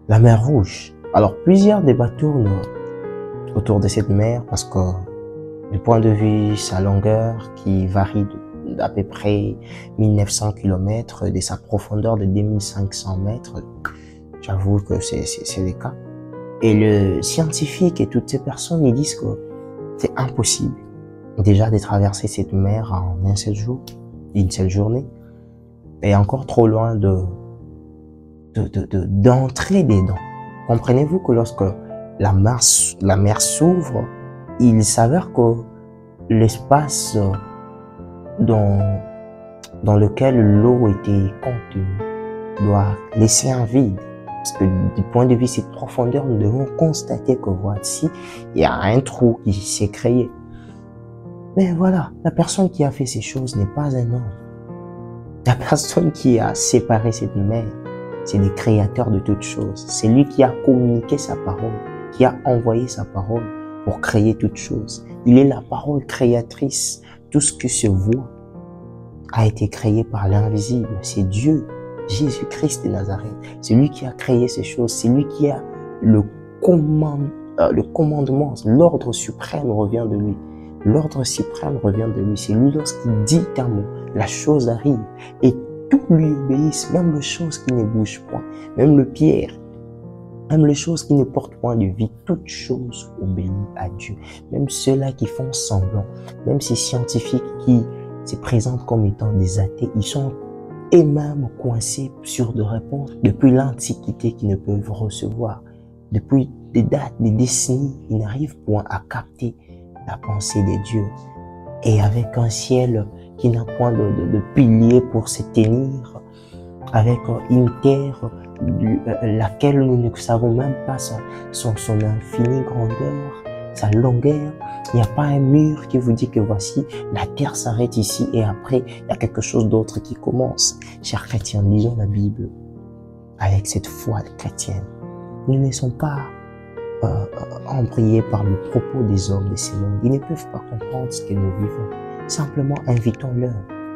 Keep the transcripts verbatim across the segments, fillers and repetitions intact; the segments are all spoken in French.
La mer Rouge. Alors, plusieurs débats tournent autour de cette mer parce que, du point de vue sa longueur qui varie d'à peu près mille neuf cents kilomètres, de sa profondeur de deux mille cinq cents mètres, j'avoue que c'est c'est le cas. Et le scientifique et toutes ces personnes, ils disent que c'est impossible déjà de traverser cette mer en un seul jour, une seule journée, et encore trop loin de de de de d'entrer dedans. Comprenez-vous que lorsque la mer la mer s'ouvre, il s'avère que l'espace dans dans lequel l'eau était contenue doit laisser un vide. Parce que du point de vue de cette profondeur, nous devons constater que voici, il y a un trou qui s'est créé. Mais voilà, la personne qui a fait ces choses n'est pas un homme. La personne qui a séparé cette mer, c'est le créateur de toutes choses. C'est lui qui a communiqué sa parole, qui a envoyé sa parole pour créer toutes choses. Il est la parole créatrice. Tout ce qui se voit a été créé par l'invisible. C'est Dieu. Jésus-Christ de Nazareth, c'est lui qui a créé ces choses, c'est lui qui a le, commande, euh, le commandement, l'ordre suprême revient de lui. L'ordre suprême revient de lui, c'est lui lorsqu'il dit un mot, la chose arrive et tout lui obéissent, même les choses qui ne bougent point, même le pierre, même les choses qui ne portent point de vie, toutes choses obéissent à Dieu. Même ceux-là qui font semblant, même ces scientifiques qui se présentent comme étant des athées, ils sont et même coincés sur des réponses depuis l'Antiquité qu'ils ne peuvent recevoir. Depuis des dates, des décennies, ils n'arrivent point à capter la pensée de Dieu. Et avec un ciel qui n'a point de, de, de piliers pour se tenir, avec une terre laquelle nous ne savons même pas son, son, son infinie grandeur, sa longueur. Il n'y a pas un mur qui vous dit que voici, la terre s'arrête ici et après, il y a quelque chose d'autre qui commence. Chers chrétiens, lisons la Bible avec cette foi chrétienne. Nous ne laissons pas euh, embrayés par le propos des hommes de ces mondes. Ils ne peuvent pas comprendre ce que nous vivons. Simplement, invitons-leur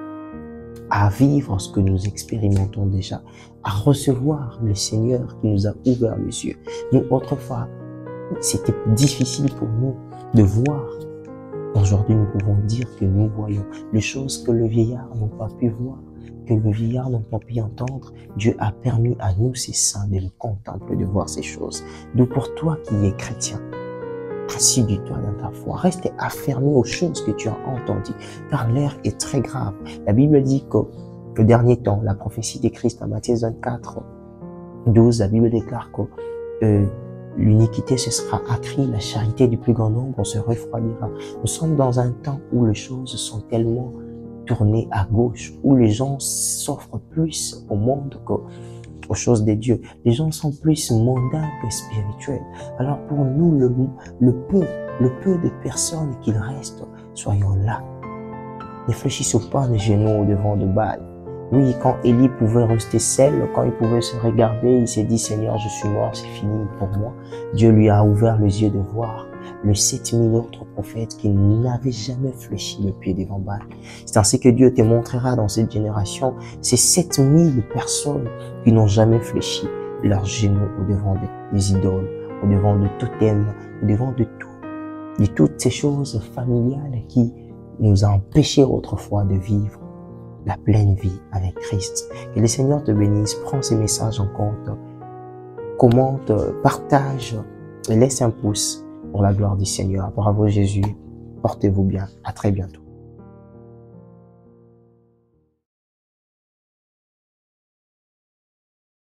à vivre ce que nous expérimentons déjà, à recevoir le Seigneur qui nous a ouvert les yeux. Nous, autrefois, c'était difficile pour nous de voir. Aujourd'hui, nous pouvons dire que nous voyons les choses que le vieillard n'a pas pu voir, que le vieillard n'a pas pu entendre. Dieu a permis à nous, ces saints, de le contempler, de voir ces choses. Donc pour toi qui es chrétien, assieds-toi dans ta foi, reste affermi aux choses que tu as entendues, car l'air est très grave. La Bible dit que le dernier temps, la prophétie de Christ en Matthieu vingt-quatre, douze, la Bible déclare que euh, l'iniquité se sera accrue, la charité du plus grand nombre se refroidira. Nous sommes dans un temps où les choses sont tellement tournées à gauche, où les gens s'offrent plus au monde qu'aux choses de Dieu. Les gens sont plus mondains que spirituels. Alors pour nous, le, le peu, le peu de personnes qu'il reste, soyons là. Ne fléchissons pas les genoux au devant de Baal. Oui, quand Élie pouvait rester seul, quand il pouvait se regarder, il s'est dit, Seigneur, je suis mort, c'est fini pour moi. Dieu lui a ouvert les yeux de voir les sept mille autres prophètes qui n'avaient jamais fléchi le pied devant Baal. C'est ainsi que Dieu te montrera dans cette génération ces sept mille personnes qui n'ont jamais fléchi leurs genoux au devant des idoles, au devant de totems, au devant de tout, de toutes ces choses familiales qui nous ont empêchés autrefois de vivre la pleine vie avec Christ. Que le Seigneur te bénisse, prends ces messages en compte, commente, partage et laisse un pouce pour la gloire du Seigneur. Bravo Jésus, portez-vous bien, à très bientôt.